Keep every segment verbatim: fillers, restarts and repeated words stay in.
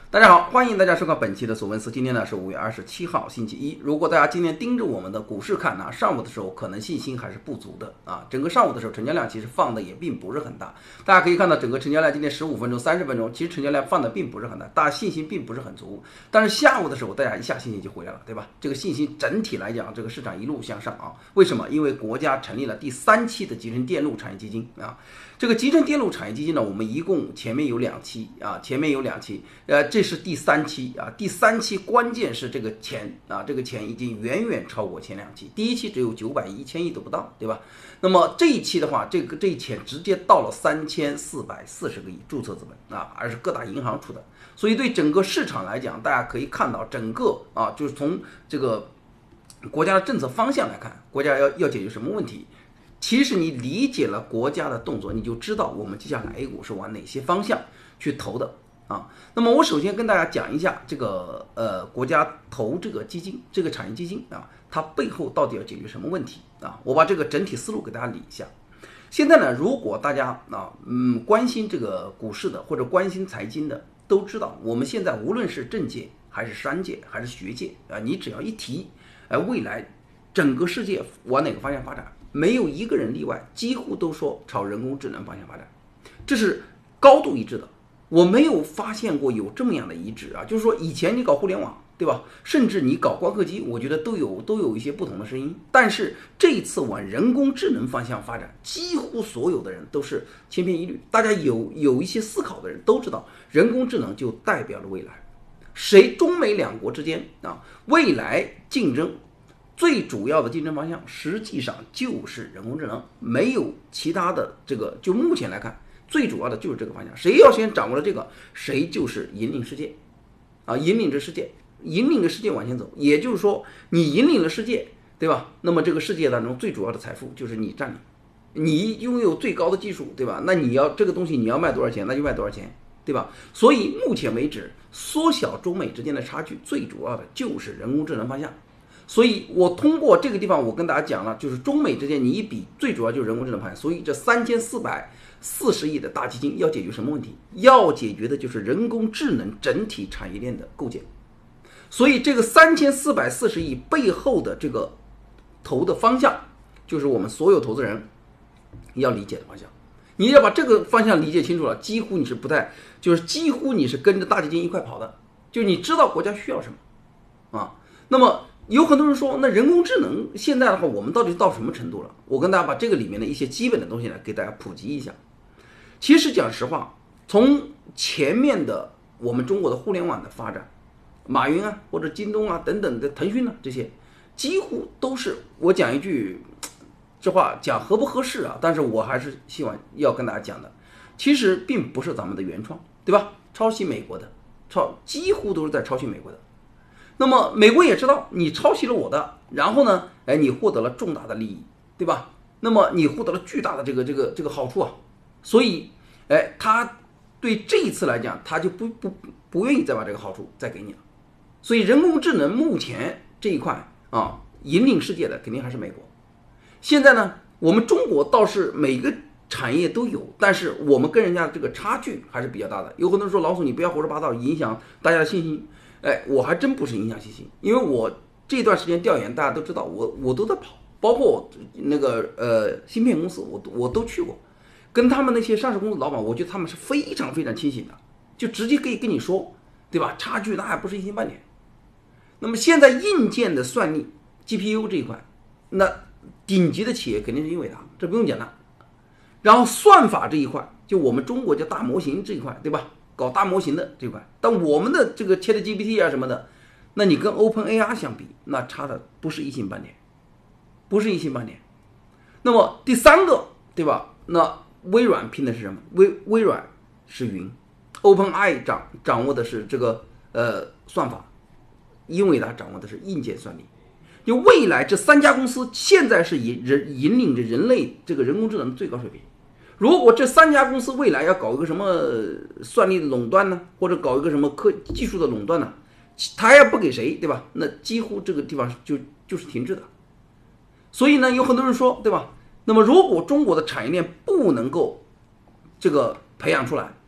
大家好，欢迎大家收看本期的索文斯。今天呢是五月二十七号，星期一。如果大家今天盯着我们的股市看呢，上午的时候可能信心还是不足的啊。整个上午的时候，成交量其实放的也并不是很大。大家可以看到，整个成交量今天十五分钟、三十分钟，其实成交量放的并不是很大，大家信心并不是很足。但是下午的时候，大家一下信心就回来了，对吧？这个信心整体来讲，这个市场一路向上啊。为什么？因为国家成立了第三期的集成电路产业基金啊。这个集成电路产业基金呢，我们一共前面有两期啊，前面有两期，呃，这是第三期啊。第三期关键是这个钱啊，这个钱已经远远超过前两期。第一期只有九百亿，一千亿都不到，对吧？那么这一期的话，这个这一钱直接到了三千四百四十个亿注册资本啊，而是各大银行出的。所以对整个市场来讲，大家可以看到整个啊，就是从这个国家的政策方向来看，国家要要解决什么问题。其实你理解了国家的动作，你就知道我们接下来 A 股是往哪些方向去投的啊。那么我首先跟大家讲一下这个呃国家投这个基金，这个产业基金啊，它背后到底要解决什么问题啊？我把这个整体思路给大家理一下。现在呢，如果大家啊嗯关心这个股市的或者关心财经的，都知道我们现在无论是政界还是商界还是学界啊，你只要一提，呃未来整个世界往哪个方向发展？没有一个人例外，几乎都说朝人工智能方向发展，这是高度一致的。我没有发现过有这么样的一致啊，就是说以前你搞互联网，对吧？甚至你搞光刻机，我觉得都有都有一些不同的声音。但是这一次往人工智能方向发展，几乎所有的人都是千篇一律。大家有有一些思考的人都知道，人工智能就代表了未来。谁中美两国之间啊，未来竞争。最主要的竞争方向实际上就是人工智能，没有其他的。这个就目前来看，最主要的就是这个方向。谁要先掌握了这个，谁就是引领世界啊，引领着世界，引领着世界往前走。也就是说，你引领了世界，对吧？那么这个世界当中最主要的财富就是你占领，你拥有最高的技术，对吧？那你要这个东西你要卖多少钱，那就卖多少钱，对吧？所以目前为止，缩小中美之间的差距，最主要的就是人工智能方向。所以我通过这个地方，我跟大家讲了，就是中美之间你一比，最主要就是人工智能方向。所以这三千四百四十亿的大基金要解决什么问题？要解决的就是人工智能整体产业链的构建。所以这个三千四百四十亿背后的这个投的方向，就是我们所有投资人要理解的方向。你要把这个方向理解清楚了，几乎你是不太，就是几乎你是跟着大基金一块跑的，就你知道国家需要什么啊。那么有很多人说，那人工智能现在的话，我们到底到什么程度了？我跟大家把这个里面的一些基本的东西呢，给大家普及一下。其实讲实话，从前面的我们中国的互联网的发展，马云啊，或者京东啊等等的腾讯啊，这些几乎都是，我讲一句这话讲合不合适啊？但是我还是希望要跟大家讲的，其实并不是咱们的原创，对吧？抄袭美国的，抄几乎都是在抄袭美国的。那么美国也知道你抄袭了我的，然后呢，哎，你获得了重大的利益，对吧？那么你获得了巨大的这个这个这个好处啊，所以，哎，他对这一次来讲，他就不不不愿意再把这个好处再给你了。所以人工智能目前这一块啊，引领世界的肯定还是美国。现在呢，我们中国倒是每个产业都有，但是我们跟人家这个差距还是比较大的。有很多人说，老鼠你不要胡说八道，影响大家的信心。哎，我还真不是影响信心，因为我这段时间调研，大家都知道，我我都在跑，包括我那个呃芯片公司，我我都去过，跟他们那些上市公司老板，我觉得他们是非常非常清醒的，就直接可以跟你说，对吧？差距那还不是一星半点。那么现在硬件的算力 G P U 这一块，那顶级的企业肯定是英伟达，这不用讲了。然后算法这一块，就我们中国叫大模型这一块，对吧？搞大模型的这块，但我们的这个 ChatGPT 啊什么的，那你跟 OpenAI 相比，那差的不是一星半点，不是一星半点。那么第三个，对吧？那微软拼的是什么？微微软是云 ，OpenAI 掌掌握的是这个呃算法，英伟达掌握的是硬件算力。就未来这三家公司现在是引人引领着人类这个人工智能的最高水平。如果这三家公司未来要搞一个什么算力的垄断呢，或者搞一个什么科技术的垄断呢，他也不给谁，对吧？那几乎这个地方就就是停滞的。所以呢，有很多人说，对吧？那么如果中国的产业链不能够这个培养出来，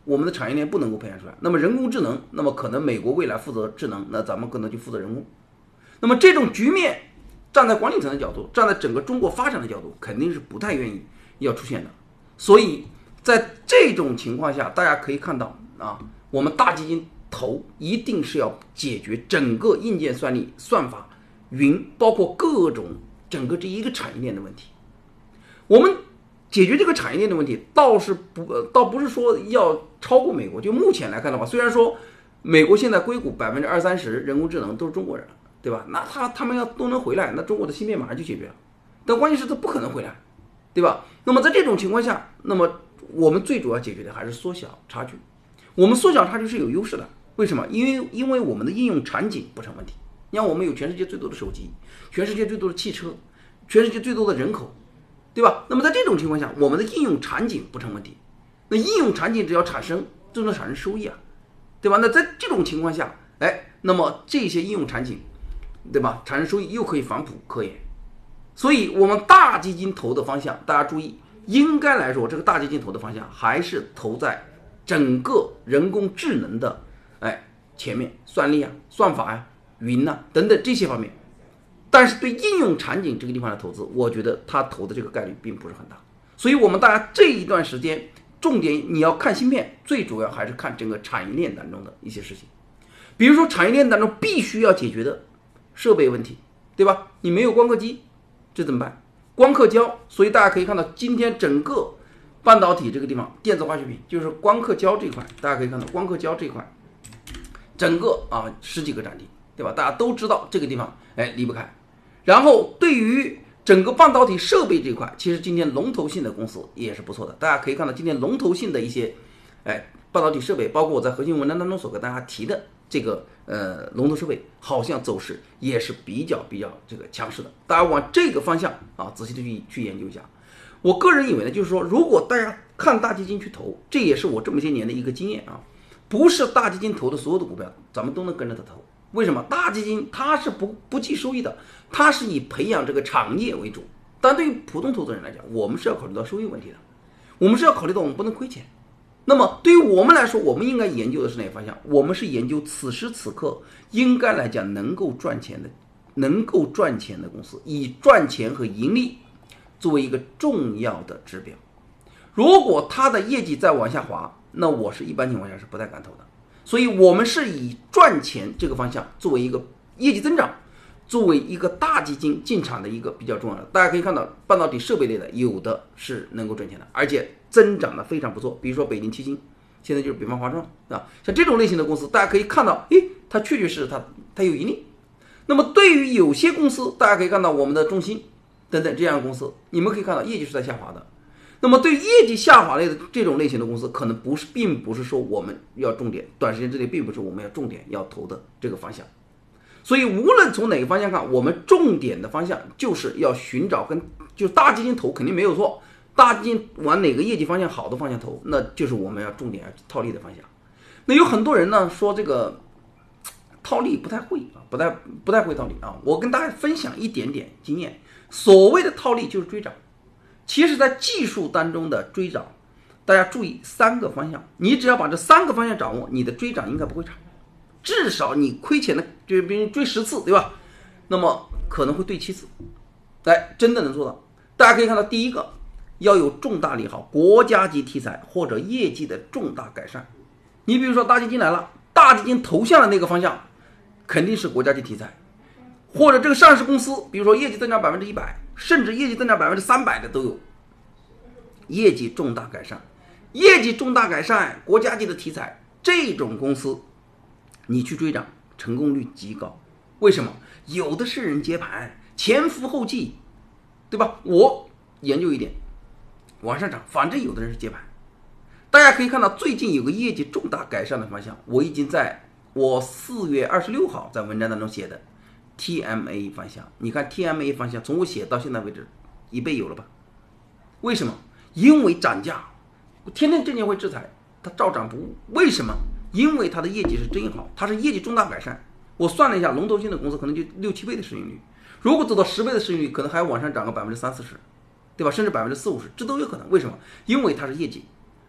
我们的产业链不能够培养出来。那么人工智能，那么可能美国未来负责智能，那咱们可能就负责人工。那么这种局面，站在管理层的角度，站在整个中国发展的角度，肯定是不太愿意要出现的。所以在这种情况下，大家可以看到啊，我们大基金投一定是要解决整个硬件算力、算法、云，包括各种整个这一个产业链的问题。我们解决这个产业链的问题，倒是不，倒不是说要超过美国。就目前来看的话，虽然说美国现在硅谷百分之二三十人工智能都是中国人，对吧？那他他们要都能回来，那中国的芯片马上就解决了。但关键是他不可能回来，对吧？那么在这种情况下，那么我们最主要解决的还是缩小差距。我们缩小差距是有优势的，为什么？因为因为我们的应用场景不成问题。你看，我们有全世界最多的手机，全世界最多的汽车，全世界最多的人口，对吧？那么在这种情况下，我们的应用场景不成问题。那应用场景只要产生，就能产生收益啊，对吧？那在这种情况下，哎，那么这些应用场景，对吧？产生收益又可以返哺科研，所以我们大基金投的方向，大家注意，应该来说，这个大基金投的方向还是投在整个人工智能的哎前面，算力啊、算法呀、云呐、等等这些方面。但是对应用场景这个地方的投资，我觉得他投的这个概率并不是很大。所以我们大家这一段时间，重点你要看芯片，最主要还是看整个产业链当中的一些事情。比如说产业链当中必须要解决的设备问题，对吧？你没有光刻机，这怎么办？光刻胶，所以大家可以看到今天整个半导体这个地方，电子化学品就是光刻胶这一块，大家可以看到光刻胶这一块，整个啊十几个涨停，对吧？大家都知道这个地方哎离不开。然后对于整个半导体设备这一块，其实今天龙头性的公司也是不错的。大家可以看到今天龙头性的一些哎半导体设备，包括我在核心文章当中所跟大家提的这个呃龙头设备，好像走势也是比较比较这个强势的。大家往这个方向啊仔细的去去研究一下。我个人以为呢，就是说如果大家看大基金去投，这也是我这么些年的一个经验啊，不是大基金投的所有的股票咱们都能跟着它投。为什么？大基金它是不不计收益的，它是以培养这个产业为主。但对于普通投资人来讲，我们是要考虑到收益问题的，我们是要考虑到我们不能亏钱。那么对于我们来说，我们应该研究的是哪个方向？我们是研究此时此刻应该来讲能够赚钱的、能够赚钱的公司，以赚钱和盈利作为一个重要的指标。如果它的业绩再往下滑，那我是一般情况下是不太敢投的。所以我们是以赚钱这个方向作为一个业绩增长，作为一个大基金进场的一个比较重要的。大家可以看到半导体设备类的有的是能够赚钱的，而且增长的非常不错。比如说北京七星，现在就是北方华创啊，像这种类型的公司，大家可以看到，诶，它确确实实它它有盈利。那么对于有些公司，大家可以看到我们的中芯等等这样的公司，你们可以看到业绩是在下滑的。那么对于业绩下滑类的这种类型的公司，可能不是，并不是说我们要重点，短时间之内并不是我们要重点要投的这个方向。所以无论从哪个方向看，我们重点的方向就是要寻找跟就是大基金投肯定没有错，大基金往哪个业绩方向好的方向投，那就是我们要重点要套利的方向。那有很多人呢说这个套利不太会啊，不太不太会套利啊。我跟大家分享一点点经验，所谓的套利就是追涨。其实在技术当中的追涨，大家注意三个方向，你只要把这三个方向掌握，你的追涨应该不会差，至少你亏钱的就是别人追十次，对吧？那么可能会对七次，来真的能做到。大家可以看到，第一个要有重大利好、国家级题材或者业绩的重大改善。你比如说大基金来了，大基金投向的那个方向肯定是国家级题材，或者这个上市公司，比如说业绩增长百分之一百，甚至业绩增长百分之三百的都有。业绩重大改善，业绩重大改善，国家级的题材，这种公司你去追涨，成功率极高。为什么？有的是人接盘，前赴后继，对吧？我研究一点，往上涨，反正有的人是接盘。大家可以看到，最近有个业绩重大改善的方向，我已经在我四月二十六号在文章当中写的 T M A 方向。你看 T M A 方向，从我写到现在为止，一倍有了吧？为什么？因为涨价，天天证监会制裁，它照涨不误。为什么？因为它的业绩是真好，它是业绩重大改善。我算了一下，龙头性的公司可能就六七倍的市盈率，如果走到十倍的市盈率，可能还要往上涨个百分之三四十，对吧？甚至百分之四五十，这都有可能。为什么？因为它是业绩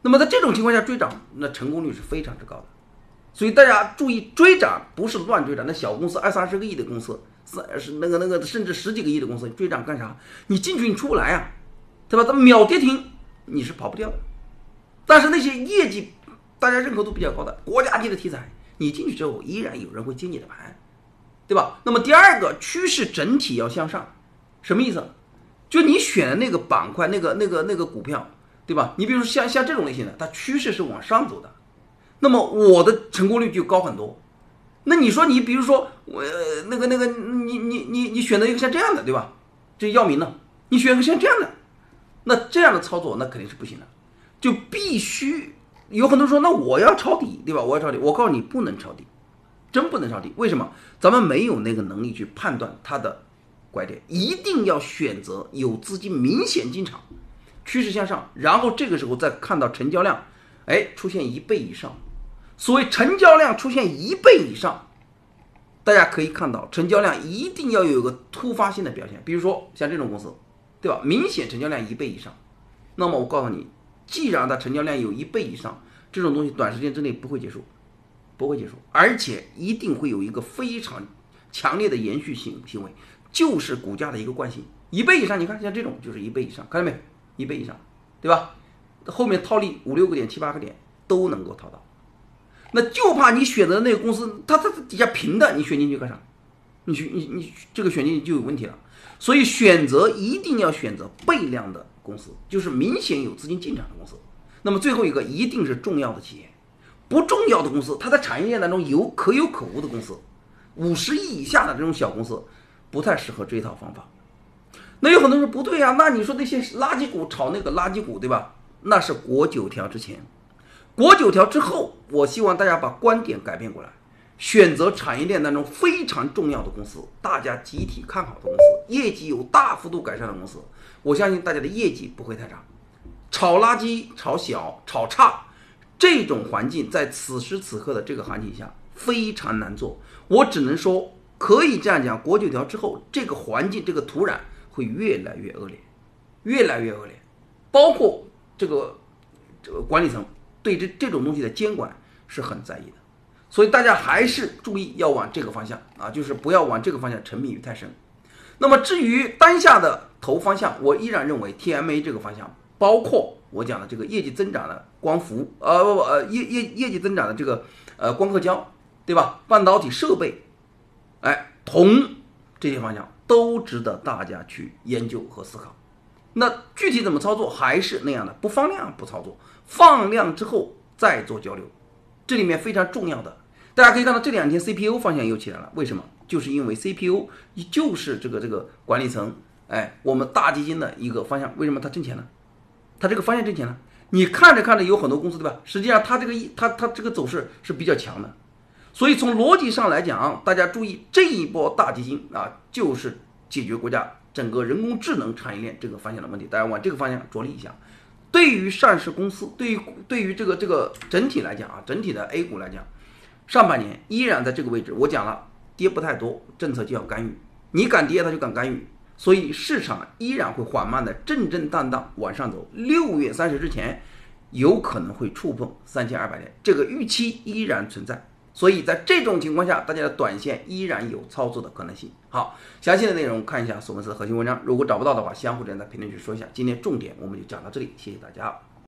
那么在这种情况下追涨，那成功率是非常之高的。所以大家注意，追涨不是乱追涨。那小公司二三十个亿的公司，是那个那个甚至十几个亿的公司，追涨干啥？你进去你出不来啊，对吧？它秒跌停，你是跑不掉的。但是那些业绩大家认可度比较高的国家级的题材，你进去之后依然有人会接你的盘，对吧？那么第二个，趋势整体要向上，什么意思？就你选的那个板块，那个那个那个股票，对吧？你比如说像像这种类型的，它趋势是往上走的，那么我的成功率就高很多。那你说你比如说我、呃、那个那个你你你你选择一个像这样的，对吧？这要命了，你选个像这样的，那这样的操作那肯定是不行的，就必须有很多人说那我要抄底，对吧？我要抄底，我告诉你不能抄底，真不能抄底。为什么？咱们没有那个能力去判断它的拐点，一定要选择有资金明显进场，趋势向上，然后这个时候再看到成交量，哎，出现一倍以上。所谓成交量出现一倍以上，大家可以看到成交量一定要有一个突发性的表现，比如说像这种公司，对吧？明显成交量一倍以上，那么我告诉你，既然它成交量有一倍以上，这种东西短时间之内不会结束，不会结束，而且一定会有一个非常强烈的延续性行为，就是股价的一个惯性。一倍以上，你看像这种就是一倍以上，看到没？一倍以上，对吧？后面套利五六个点、七八个点都能够套到。那就怕你选择的那个公司，它它底下平的，你选进去干啥？你选你你这个选进去就有问题了。所以选择一定要选择倍量的公司，就是明显有资金进场的公司。那么最后一个一定是重要的企业，不重要的公司，它在产业链当中有可有可无的公司，五十亿以下的这种小公司不太适合这一套方法。那有很多人说不对啊，那你说那些垃圾股炒那个垃圾股，对吧？那是国九条之前。国九条之后，我希望大家把观点改变过来，选择产业链当中非常重要的公司，大家集体看好的公司，业绩有大幅度改善的公司，我相信大家的业绩不会太差。炒垃圾、炒小、炒差，这种环境在此时此刻的这个行情下非常难做。我只能说，可以这样讲，国九条之后，这个环境、这个土壤会越来越恶劣，越来越恶劣，包括这个这个管理层对这这种东西的监管是很在意的，所以大家还是注意要往这个方向啊，就是不要往这个方向沉迷于太深。那么至于当下的投方向，我依然认为 T M A 这个方向，包括我讲的这个业绩增长的光伏，呃不不呃业业业绩增长的这个呃光刻胶，对吧？半导体设备，哎，铜这些方向都值得大家去研究和思考。那具体怎么操作还是那样的，不放量不操作，放量之后再做交流。这里面非常重要的，大家可以看到这两天 C P U 方向又起来了，为什么？就是因为 C P U 就是这个这个管理层，哎，我们大基金的一个方向。为什么它挣钱呢？它这个方向挣钱呢？你看着看着有很多公司，对吧？实际上它这个它它这个走势是比较强的，所以从逻辑上来讲，大家注意这一波大基金啊，就是解决国家整个人工智能产业链这个方向的问题，大家往这个方向着力一下。对于上市公司，对于对于这个这个整体来讲啊，整体的 A 股来讲，上半年依然在这个位置。我讲了，跌不太多，政策就要干预，你敢跌，它就敢干预，所以市场依然会缓慢的震震荡荡往上走。六月三十之前，有可能会触碰三千二百点，这个预期依然存在。所以在这种情况下，大家的短线依然有操作的可能性。好，详细的内容看一下索文斯的核心文章，如果找不到的话，相互之间在评论区说一下。今天重点我们就讲到这里，谢谢大家。